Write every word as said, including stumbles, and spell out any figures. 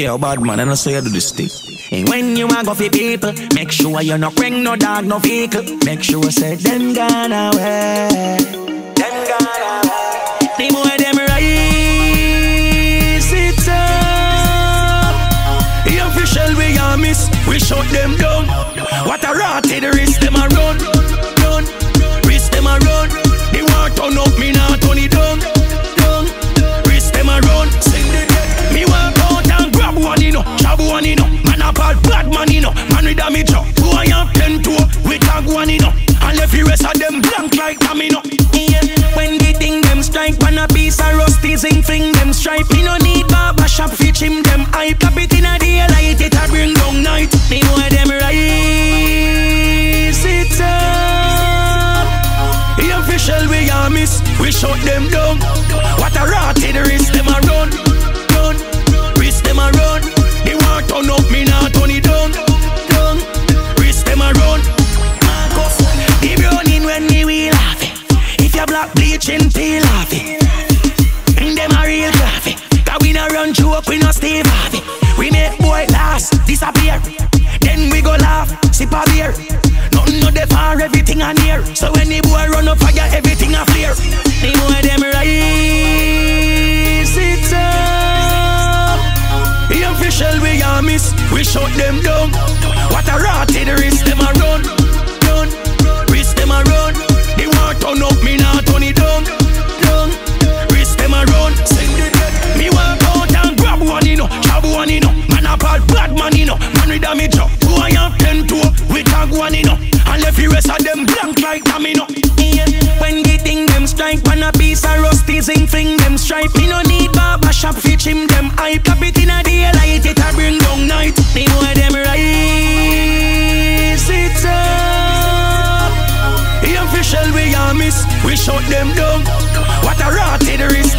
Yeah, bad man, I know so you do this thing. And when you a go for people, make sure you no bring no dog, no vehicle. Make sure say them gone away. Them gone away. The boy them rise it up. The official we a miss, we shut them down. What a rotted wrist them a run, run. Wrist them a run. They want turn up, me now turn it down, down. Wrist them a run. Sing the dead. Me want out and grab one, you know. Shabu one, you know. Man a bad, bad man, you know. Man with damage up. Two I have ten two. We tag one, you know. And left the rest of them blank like domino. Yeah. When the thing them strike, man a piece of rusty zinc fling them stripe. You no need barber shop fi trim them hype. Cap it in a day light, it a bring down night. Me boy them rise it up. The official we a miss, we shut them down. What a rotted wrist them a run, run. Wrist them a run. They want turn up, me now turn it down, down. Wrist them a run. Marcus, he running when me wheel off it. If you black bleaching peel off it, and them a real coffee. Cause we no run joke, we no stay off it. We make boy last, disappear. Then we go laugh, sip a beer. Nothing no dey far, everything a near. So when the boy run up fire, everything a flare. The boy them rise it up. The official we a miss, we shut them down. What a rotted wrist them a run, run. Wrist them a run. They want turn up, me now turn it down, down. Wrist them a run. Sing the dead. Me want out and grab one, you know. Shabu one, you know. Man a bad, bad man, you know. Man with damage up. Two I have ten two. We tag one, you know. And left the rest of them blank like domino. Yeah. When the thing them strike, man a piece of rusty zinc fling them stripe. Me no need barber shop fi trim them hype. Cap it in a day light, it a bring down night. The boy them rise it up. The official we a miss, we shut them down. What a rotted wrist